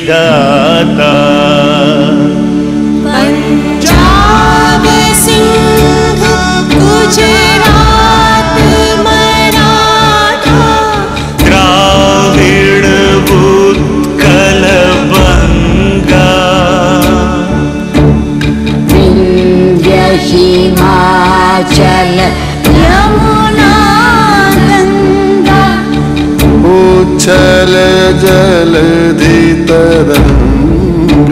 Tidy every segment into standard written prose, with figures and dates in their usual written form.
विधाता। पंजाब सिंध गुजरात मराठा, द्राविड़ उत्कल बंगा, विंध्य हिमाचल यमुना गंगा, उच्छल जलधि तरंग।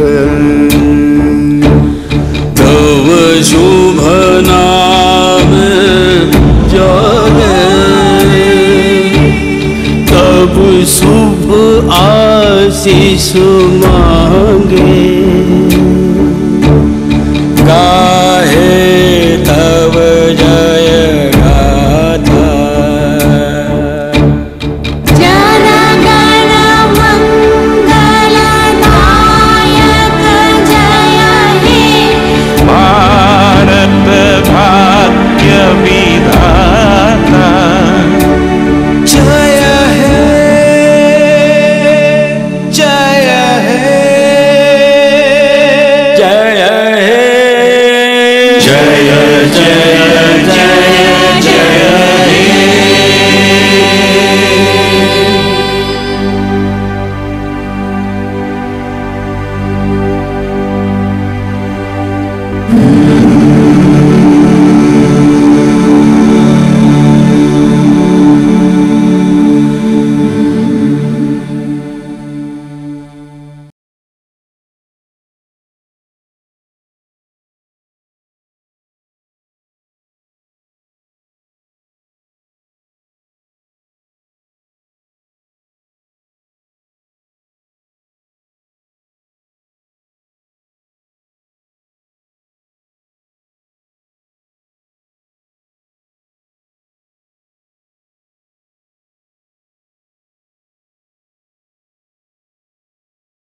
तव शुभ नाम जागे, तब शुभ आशीष मांगे। गाहे तव जय गाथा, जन गण मंगलदायक जय हे, भारत भाग्य विधाता। जय हे जय हे जय हे जय जय